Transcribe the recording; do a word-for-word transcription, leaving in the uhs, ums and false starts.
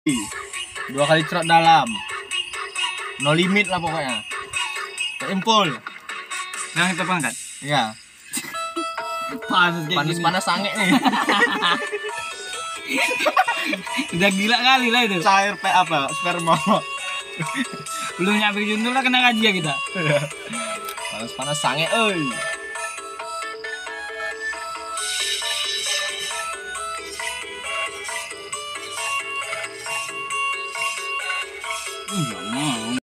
dua kali cerot dalam, no limit lah pokoknya. Impul. Yang kita pangkat. Iya. Panas kayak Panas gini. panas sange nih. Udah gila kali lah itu. Cair pe apa? Sperma. Belum nyampe juntul lah kena gaji ya kita. Panas panas sange, euy.